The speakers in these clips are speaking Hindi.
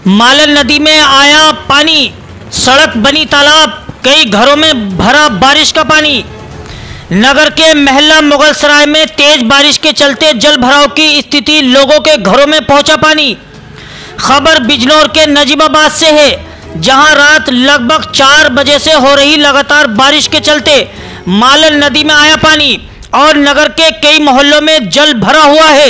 मालन नदी में आया पानी, सड़क बनी तालाब, कई घरों में भरा बारिश का पानी। नगर के महला मुगलसराय में तेज बारिश के चलते जल भराव की स्थिति, लोगों के घरों में पहुंचा पानी। खबर बिजनौर के नजीबाबाद से है, जहां रात लगभग 4 बजे से हो रही लगातार बारिश के चलते मालन नदी में आया पानी और नगर के कई मोहल्लों में जल भरा हुआ है।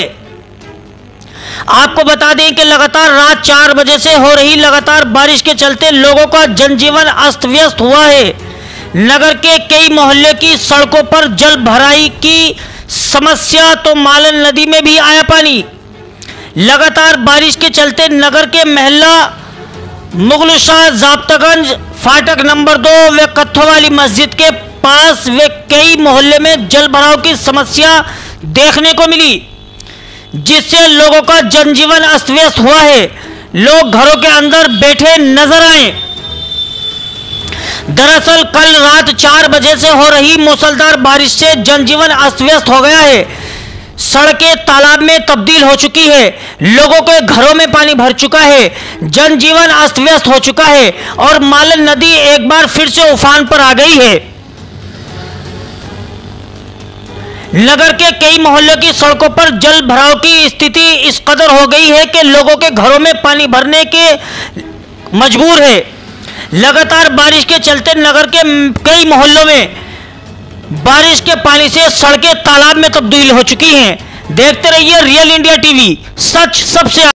आपको बता दें कि लगातार रात 4 बजे से हो रही लगातार बारिश के चलते लोगों का जनजीवन अस्त व्यस्त हुआ है। नगर के कई मोहल्ले की सड़कों पर जल भराई की समस्या, तो मालन नदी में भी आया पानी। लगातार बारिश के चलते नगर के महला मुगलशाह, जाब्तागंज, फाटक नंबर 2 व कत्थोवाली मस्जिद के पास वे कई मोहल्ले में जल भराव की समस्या देखने को मिली, जिससे लोगों का जनजीवन अस्त व्यस्त हुआ है। लोग घरों के अंदर बैठे नजर आए। दरअसल कल रात 4 बजे से हो रही मूसलाधार बारिश से जनजीवन अस्त व्यस्त हो गया है। सड़कें तालाब में तब्दील हो चुकी है, लोगों के घरों में पानी भर चुका है, जनजीवन अस्त व्यस्त हो चुका है और मालन नदी एक बार फिर से उफान पर आ गई है। नगर के कई मोहल्लों की सड़कों पर जल भराव की स्थिति इस कदर हो गई है कि लोगों के घरों में पानी भरने के मजबूर है। लगातार बारिश के चलते नगर के कई मोहल्लों में बारिश के पानी से सड़कें तालाब में तब्दील हो चुकी हैं। देखते रहिए रियल इंडिया टीवी, सच सबसे